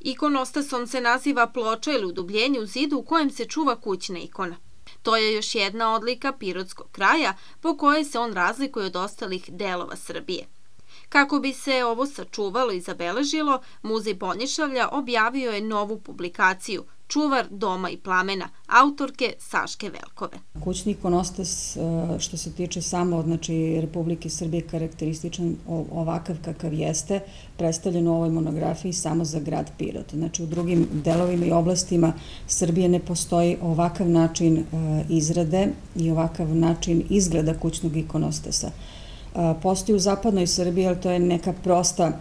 Ikonostasom se naziva ploča ili udubljenje u zidu u kojem se čuva kućna ikona. To je još jedna odlika pirotskog kraja po kojoj se on razlikuje od ostalih delova Srbije. Kako bi se ovo sačuvalo i zabeležilo, Muzej Bonjišavlja objavio je novu publikaciju Čuvar doma i plamena, autorke Saške Velkove. Kućni ikonostas, što se tiče samo Republike Srbije, karakterističan ovakav kakav jeste, predstavljen u ovoj monografiji samo za grad Pirot. Znači, u drugim delovima i oblastima Srbije ne postoji ovakav način izrade i ovakav način izgleda kućnog ikonostasa. Postoji u zapadnoj Srbiji, ali to je neka prosta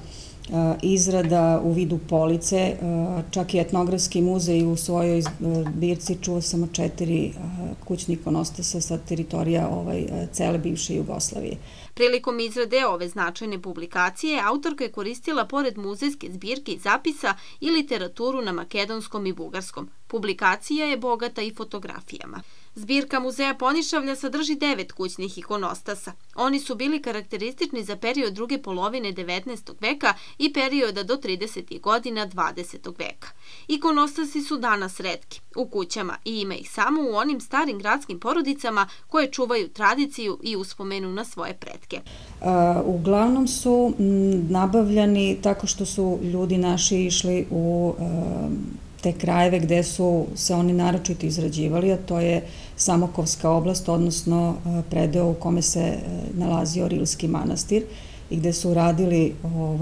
izrada u vidu police, čak i Etnografski muzej u svojoj zbirci čuva samo 4 kućnih ikonostasa sa teritorija cele bivše Jugoslavije. Prilikom izrade ove značajne publikacije, autorka je koristila pored muzejske zbirke i zapisa i literaturu na makedonskom i bugarskom. Publikacija je bogata i fotografijama. Zbirka Muzeja Bonjišavlja sadrži 9 kućnih ikonostasa. Oni su bili karakteristični za period druge polovine 19. veka i perioda do 30. godina 20. veka. Ikonostasi su danas retki u kućama i ima ih samo u onim starim gradskim porodicama koje čuvaju tradiciju i uspomenu na svoje pretke. Uglavnom su nabavljani tako što su ljudi naši išli u te krajeve gde su se oni naročito izrađivali, a to je Samokovska oblast, odnosno predeo u kome se nalazio Rilski manastir i gde su radili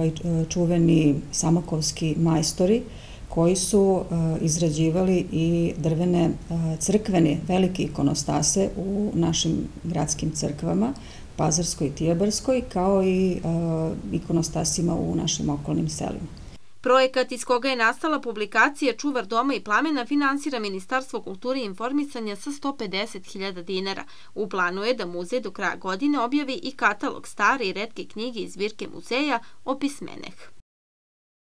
čuveni samokovski majstori koji su izrađivali i drvene crkvene velike ikonostase u našim gradskim crkvama, Pazarskoj i Tijabarskoj, kao i ikonostasima u našim okolnim selima. Projekat iz koga je nastala publikacija Čuvar doma i plamena finansira Ministarstvo kulture i informisanja sa 150.000 dinara. U planu je da muzej do kraja godine objavi i katalog stare i retke knjige iz zbirke muzeja Opismeneh.